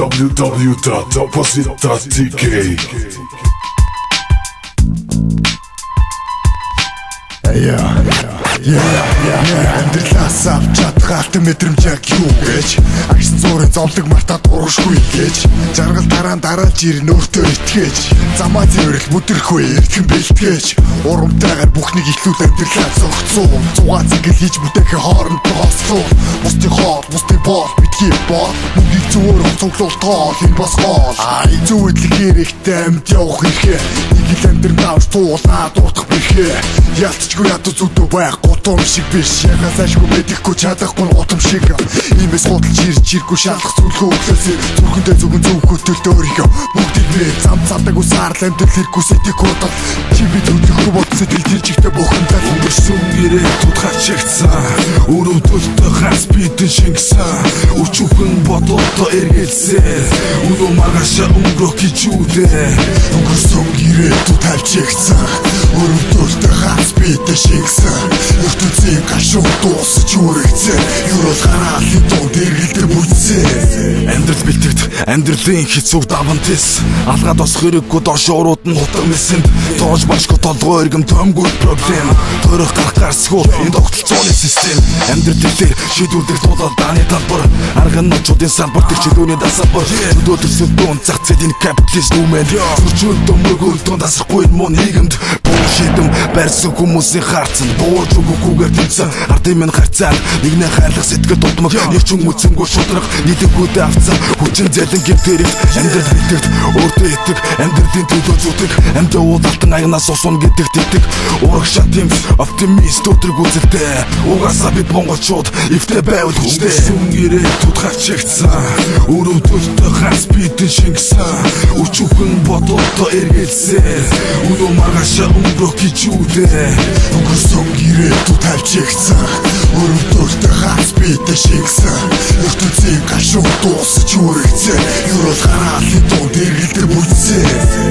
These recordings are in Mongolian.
www.opposite.tk. Амьдралаас авч чадхаалт мэдрэмжийг юу гэж агшин зуурын зовлог мартаад урагшгүй гэж жаргал дараалж ирнэ өөртөө итгэж замаа зэвэрх бүдэрхгүй эртхэн бэлтгэж урамтайгаар бүхнийг ихлүүлэр амьдралаа зогцсон зугаа зингэл хийж бүтээхээ хооронд тооцсон бусдын хоол бусдын боол битгий боо мөнгийг зүгээр онцоглолтоо хин босгоо зөв эдлэг хэрэгтэй амьд явах хэрхээ нэг л амьдрал авч туулаа дуутах бэрхээ ялцчгүй ядуу зүдөө байх гутам шиг биш ягасаашгүй мэдэхгүй чадахгүй гутам шиг иймээс худалж ирж шалах зүлхөө өглөөсөө зүрхэндээ зүгэн зөвхөтөлд өөрийгөө бүгдийг нэ зам цавдаг усаар лэмдэл хэрэггүй сэтик хурдал чи би төлөхгүй бод сэтгэл тэржигтэй бухимдал өнгөрсөн ирээдүйд хачигдсан өрөвдөлтөй хас бидэн шингэсэн өчүүхэн бодолтой эргэлзээ өнөө маргаашаа өнгөрөх гэж үдээ өнгөрсөн ирээдүйд хачигдсан өрөвдөлтөй хас бидэн шингэсэн ертөнцийн гашуун дуусч үргэлзээ юурал хараалын дунд эргэлдэ бүцээ амьдрал бэлтгэд амьдралын хэцүү даван тис алгаад босох хэрэггүй доош урууд нь хутга мэсэнд тоож башгүй толгой эргэм төмгүй проблем төрөх гарах гарсгүй энэ тогтолцооны систем амьдрал дээр шийдвэрлэх тулаад дааны талбар арган ночуудын салбар тэр чөлөөний дасалбар өдөө төрсөн дуун зах зээлийн капиталист үмэн зөрчил дөмрөгөө дуун дасахгүй муу нийгэмд шийдэм барьсан хүмүүсийн харцанд бууж өгөхгүйгээр тэмцэн ардын минь харцаад нэгнээ хайлах сэтгэл дутмаг нэг ч үмүцэнгүй шудрах нийтгүүдээ авцсан хүчин зэлэн гэмтэрэг амьдрал битэгт өөртөө итэг амьдралын төлөө зүтэг амьд уулалтан аягнаас усун гэдэг тэтг урагшаа тийм оптимист өдрөг үзэлтэй угаасаа бид монголчууд эвтэй байвал хүчтэй өнгөрсөн ирээдүйд хачигдсан өрөвдөлтөй хас бидэн шингэсэн өчүүхэн бодолтой эргэлзээ өнөө маргаашаа өнгөрөх гэж үдээ өнгөрсөн ирээдүйд хачигдсан өрөвдөлтөй хас бидэн шингэсэн ертөнцийн гашуун дуусч үргэлзээ юурал хараалын дунд эргэлдэ бүцээ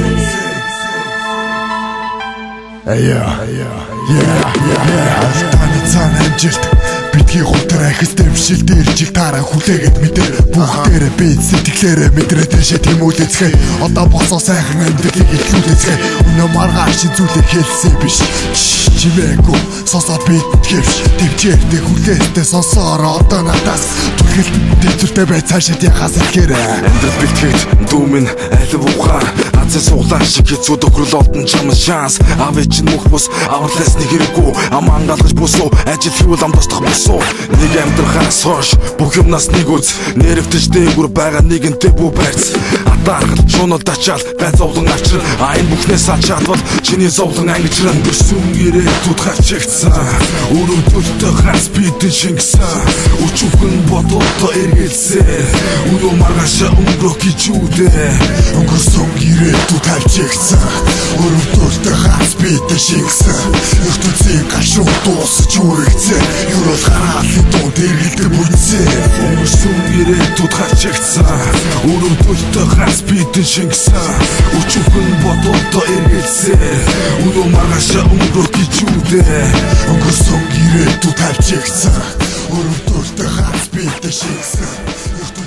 Алтаны цаана амжилт битгий гутар ахис дэвшил дэржиг тараа хүлээгээд мэдээ бүгдээрээ би сэтгэлээрээ мэдрээ тэшээ тэмүүлэцгээ одоо босоо сайхан амьдралыг ихлүүлэцгээ өнөө маргааш зүйлээ хэлсэн биш чимээгүй сосоод бит гэвш тэмчээртэй хүлээстэй сонсоороо одоо надаас түлхэл дэвчэртэй бай цаашаа яхаас ихээр амьдрал бэлтгэж дүүмэн алив ухаар азаа суглаа шиг хэцүү тохирол олдон чамс шанс авэ чин мөх бус авралаас нэг хэрэггүй аман галгаж бусуу ажил хийвэл амтостох бусуу нэг амьдрахаас хойш бүх юмнаас нэг үз нэрвтэж дээгүр байгаа нэгэнтэй бүү байц атааргал шунал дачаал бай зовлон авчир айн бүхнээс ачаадвал чиний зовлон ангижран өнгөрсөн ирээдүйд хачигдсан өрөвдөлтөй хас бидэн шингэсэн өчүүхэн бодолтой эргэлзээ өнөө маргаашаа өнгөрөх гэж үдээ өнгөрсөн ирээдүйд хачигдсан өрөвдөлтөй хас бидэн шингэсэн ертөнцийн гашуун дуусч үргэлзээ юурал хараалын дунд эргэлдэ бүцээ өнгөрсөн ирээдүйд хачигдсан өрөвдөлтөй хас бидэн шингэсэн өчүүхэн бодолтой эргэлзээ өнөө маргаашаа өнгөрөх гэж үдээ өнгөрсөн ирээдүйд хачигдсан өрөвдөлтөй хас бидэн шингэсэн